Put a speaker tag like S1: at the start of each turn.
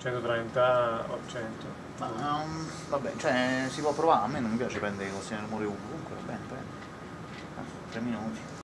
S1: 130 o 100.
S2: Ma vabbè, cioè si può provare, a me non mi piace prendere così nel rumore comunque, va bene, 3 minuti.